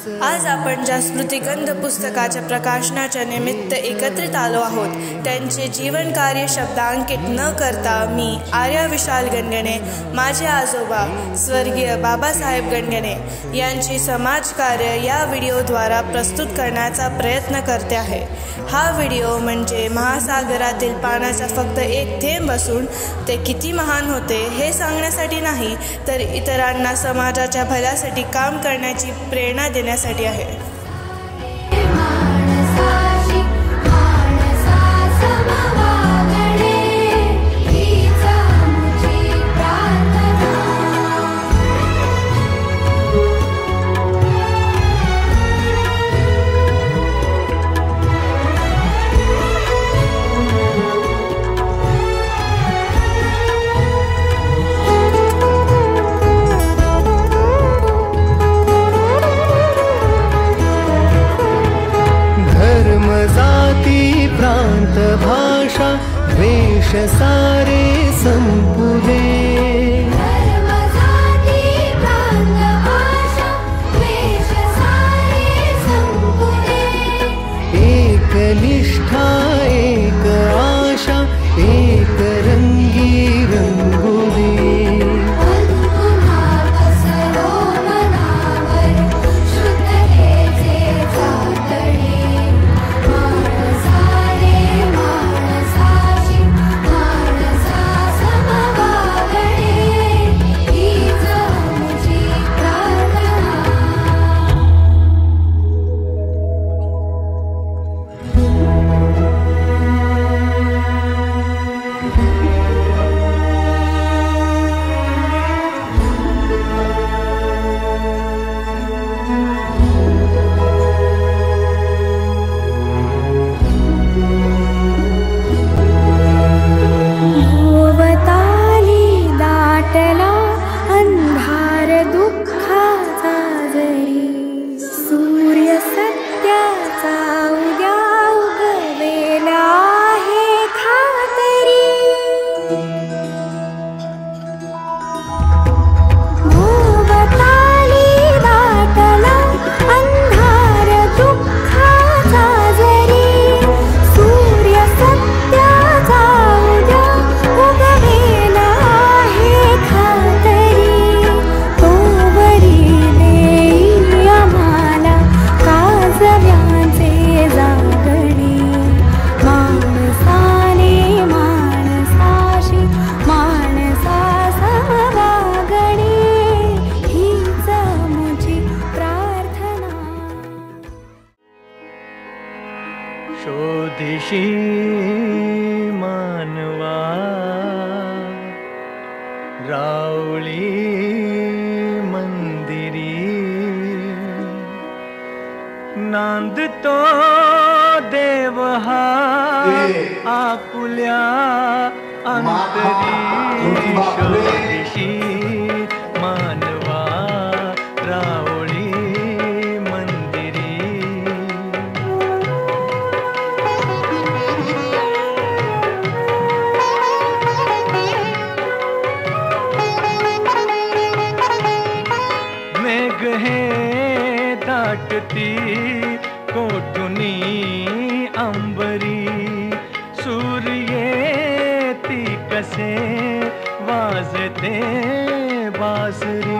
आज आपण ज्या स्मृतिगंध पुस्तकाच्या प्रकाशनाच्या निमित्त एकत्रित आलो आहोत त्यांचे जीवन कार्य शब्दांकित न करता मी आर्या विशाल गणगणे, माझे आजोबा स्वर्गीय बाबासाहेब गणगणे यांची समाजकार्य या व्हिडिओद्वारा प्रस्तुत करण्याचा प्रयत्न करते आहे। हा व्हिडिओ म्हणजे महासागरातील पाण्याचा फक्त एक थेंब असून ते किती महान होते हे सांगण्यासाठी नाही, तर इतरांना समाजाच्या भल्यासाठी काम करण्याची प्रेरणा देण्यासाठी आहे। प्रांत भाषा द्वेष सारे संपुदे, धर्म जाती प्रांत भाषा द्वेष सारे संपुदे, एक निष्ठा एक आशा एक रंगी रंगुदे, शोधिशी मानवा रावळी मंदिरी, नांदतो देव हा आपुल्या अंतरी, शोधिशी मानवा रावळी हे दाटती कोठुनी अंबरी, सूर्येती कसे वाजते बासरी,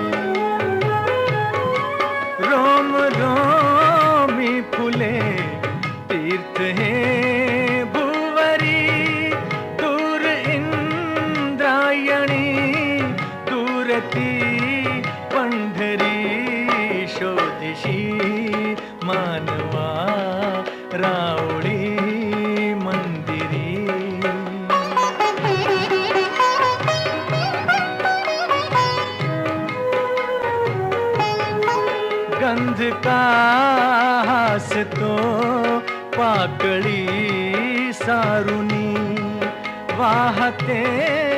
रोम रोमी फुले तीर्थ हे भुवरी, दूर इंद्रायणी दूरती पंढरी, शोधिशी मानवा रावळी मंदिरी, गंध का हासतो पाकळी सारुनी, वाहते